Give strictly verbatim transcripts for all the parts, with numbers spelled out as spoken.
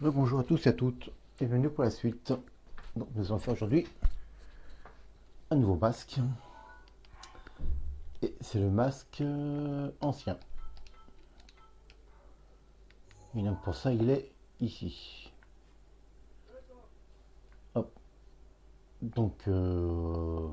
Bonjour à tous et à toutes et bienvenue pour la suite. Donc, nous allons faire aujourd'hui un nouveau masque et c'est le masque euh, ancien. Et donc pour ça il est ici. Hop. Donc euh,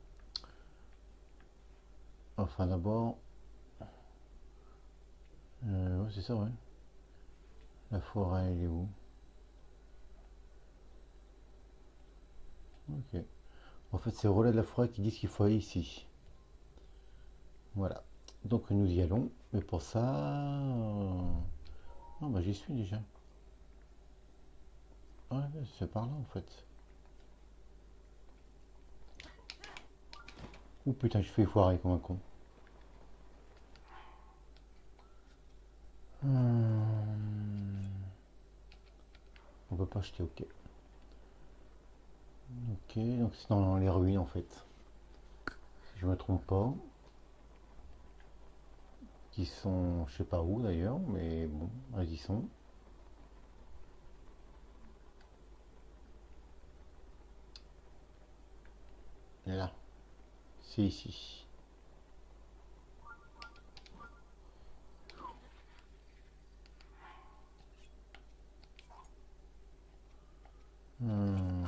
enfin d'abord euh, ouais, c'est ça ouais. La forêt elle est où? Ok. En fait c'est le relais de la forêt qui disent qu'il faut aller ici. Voilà. Donc nous y allons. Mais pour ça. euh, Non bah j'y suis déjà. Ouais, c'est par là en fait. Ouh putain je fais foirer comme un con. Hum, On peut pas acheter, ok. Ok, donc c'est dans les ruines en fait. Si je me trompe pas. Qui sont, je sais pas où d'ailleurs, mais bon, elles y sont. Et là, c'est ici. Hum,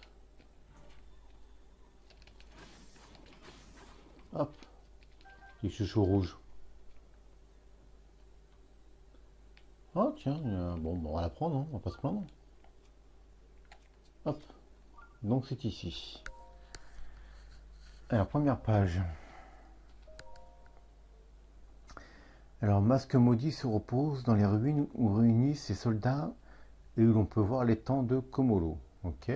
Hop, les chouchous rouges. Oh tiens, euh, bon, bon, on va la prendre, hein, on va pas se plaindre. Hop, donc c'est ici. Alors, première page. Alors, Masque maudit se repose dans les ruines où réunissent ses soldats et où l'on peut voir l'étang de Komolo. Ok.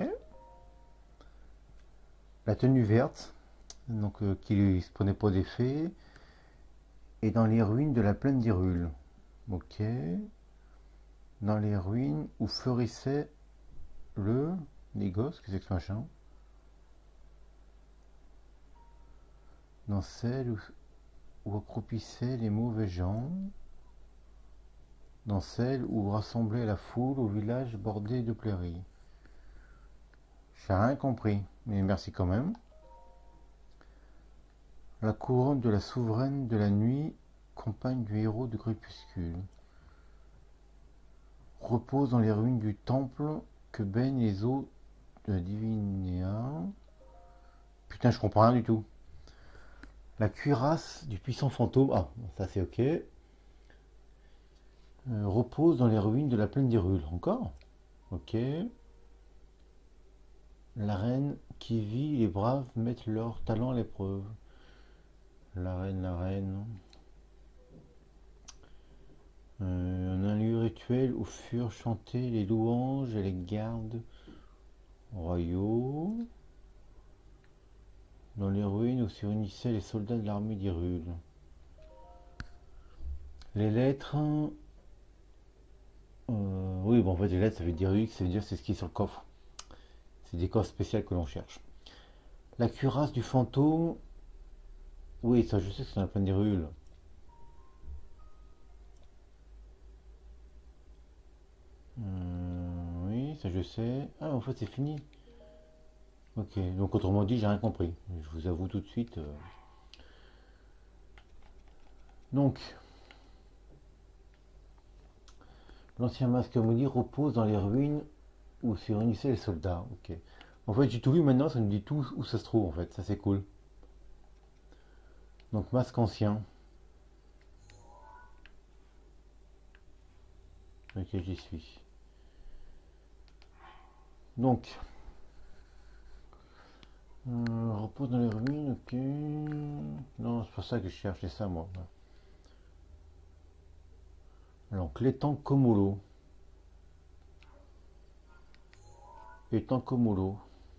La tenue verte, donc euh, qui ne se prenait pas d'effet, et dans les ruines de la plaine d'Hyrule. Ok. Dans les ruines où fleurissait le négoce, qu'est-ce que c'est que ce machin? Dans celle où, où accroupissaient les mauvais gens, dans celle où rassemblait la foule au village bordé de prairies. J'ai rien compris, mais merci quand même. La couronne de la souveraine de la nuit, compagne du héros du crépuscule, repose dans les ruines du temple que baignent les eaux de la Divinéa. Putain, je comprends rien du tout. La cuirasse du puissant fantôme, ah, ça c'est ok, euh, repose dans les ruines de la plaine d'Hyrule. Encore? Ok. La reine qui vit les braves mettre leur talent à l'épreuve. La reine, la reine. Euh, un lieu rituel où furent chantées les louanges et les gardes royaux. Dans les ruines où se réunissaient les soldats de l'armée d'Hyrule. Les lettres. Euh, oui, bon, en fait, les lettres, ça veut dire X, ça veut dire c'est ce qui est sur le coffre. C'est des coffres spéciaux que l'on cherche. La cuirasse du fantôme. Oui, ça, je sais que c'est dans la plaine d'Hyrule. Euh, oui, ça, je sais. Ah, en fait, c'est fini. Ok, donc autrement dit, j'ai rien compris. Je vous avoue tout de suite. euh. Donc, l'ancien masque maudit repose dans les ruines où se réunissaient les soldats. Ok. En fait, j'ai tout vu maintenant, ça nous dit tout où ça se trouve en fait. Ça, c'est cool. Donc, masque ancien. Ok, j'y suis. Donc, euh, repose dans les ruines, ok. Non, c'est pas ça que je cherche, c'est ça moi. Donc, l'étang Komolo. Étang Komolo.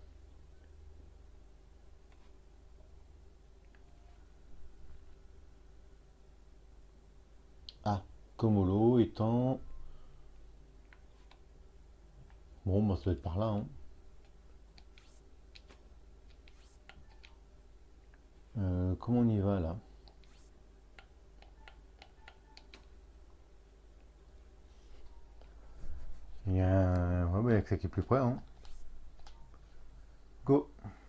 Ah, Komolo étant. Bon, bah, ça doit être par là, hein. Euh, comment on y va là? Il y a l'accès qui est plus près. Hein. Go.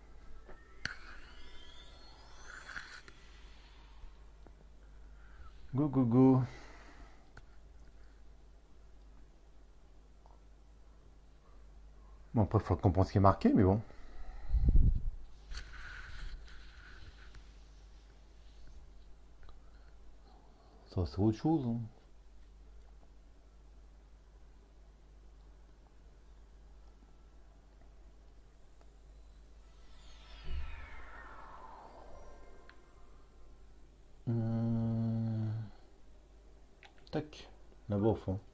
Go, go, go. Bon, après, il faut comprendre ce qui est marqué, mais bon. Ça, c'est autre chose. Hein. Hum... Tac, là-bas au fond.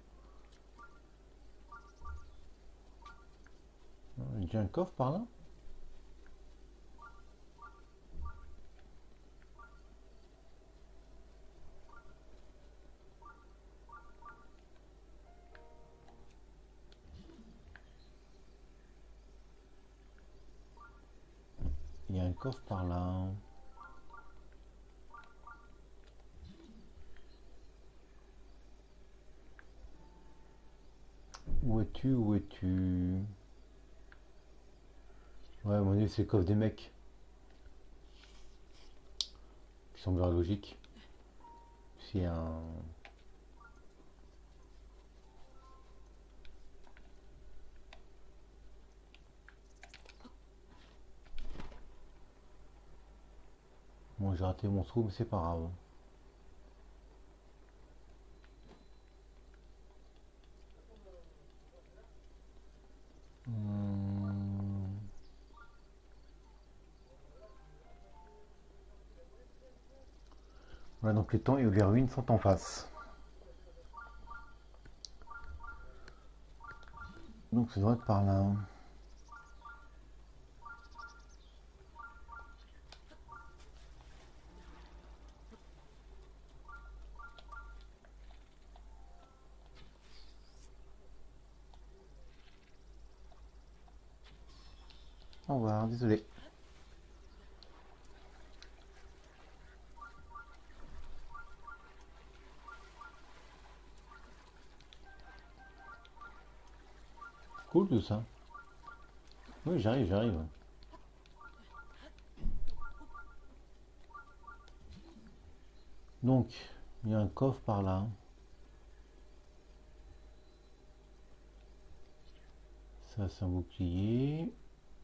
Il y a un coffre par là? Il y a un coffre par là. Où es-tu? Où es-tu? Ouais, à mon avis, c'est le coffre des mecs. Qui semble logique. C'est un... Bon, j'ai raté mon trou, mais c'est pas grave. Hum... Voilà, donc les temps et les ruines sont en face. Donc ça doit être par là. Au revoir, désolé. Cool tout ça. Oui, j'arrive, j'arrive. Donc, il y a un coffre par là. Ça, c'est un bouclier.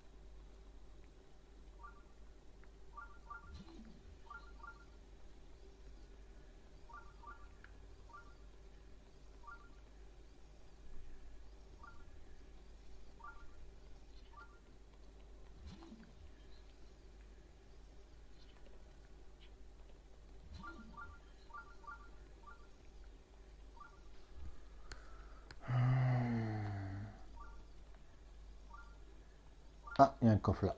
Ah, il y a un coffre là.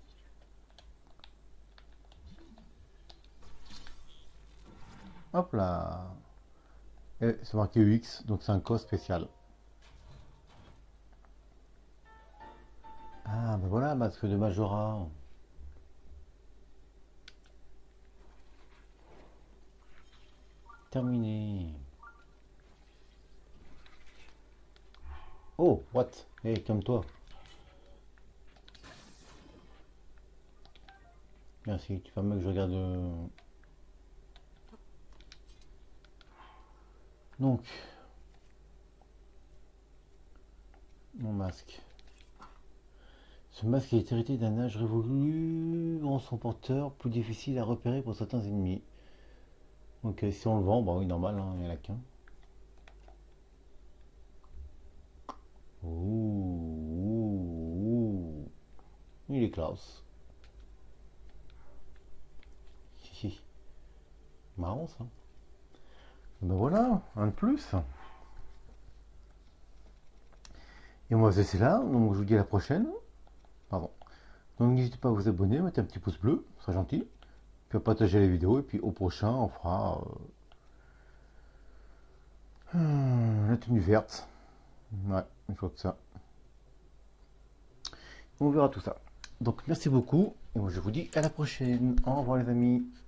Hop là. C'est marqué U X, donc c'est un coffre spécial. Ah, ben voilà, masque de Majora. Terminé. Oh, what? Eh, hey, comme toi. Merci, tu permets que je regarde. euh, Donc, mon masque. Ce masque est hérité d'un âge révolu, rend son porteur plus difficile à repérer pour certains ennemis. Ok, si on le vend, bah oui, normal, hein, il n'y en a qu'un. Ouh, ouh, ouh. Il est classe. Hihi. Marrant ça. Ben voilà, un de plus. Et moi c'est là, donc je vous dis à la prochaine. Pardon. Donc n'hésitez pas à vous abonner, mettre un petit pouce bleu, ce serait gentil. Puis à partager les vidéos, et puis au prochain on fera euh, la tenue verte. Ouais, une fois que ça. On verra tout ça. Donc merci beaucoup, et moi je vous dis à la prochaine. Au revoir les amis.